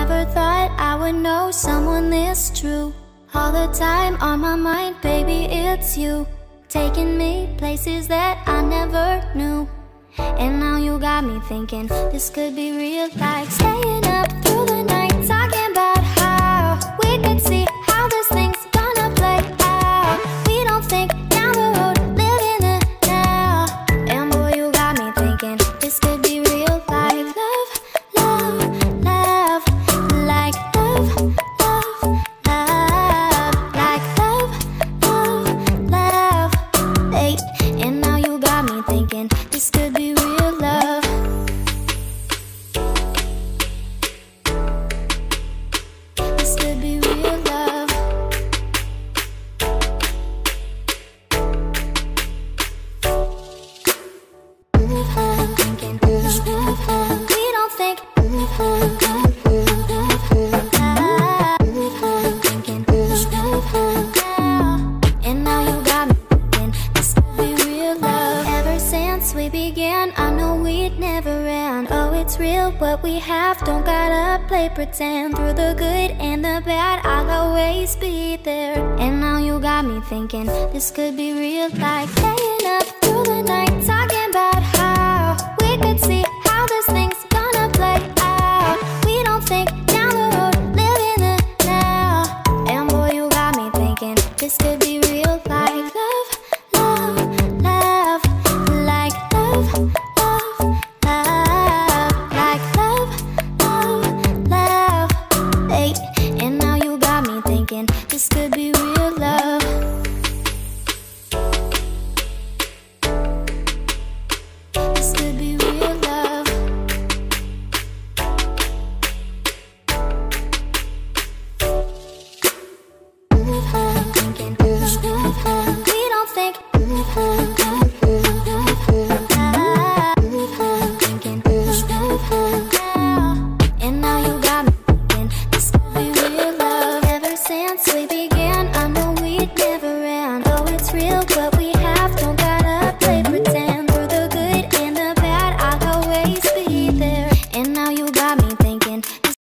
never thought I would know someone this true. All the time on my mind, baby, it's you, taking me places that I never knew. And now you got me thinking this could be real, like staying up through the night, talking about how we could see how this thing's gonna play out. We don't think down the road, living it now. And boy, you got me thinking this could be real, like love, love, love, like love, love, love, like love, love, love. Hey, and now you got me thinking this could be real love. This could be real love. Thinking this love, we don't think. Thinking this love now. And now you got me thinking this could be real love. Ever since we began, I know we'd never end. Oh, it's real what we have, don't gotta play pretend. Through the good and the bad, I'll always be there. And now you got me thinking this could be real, like staying up through the night, talking about how we could see how this thing's gonna play out. We don't think down the road, living it now. And boy, you got me thinking this could be real, like love, love, love, like love, love, love, like love, love, love. Hey, and now you got me thinking this could be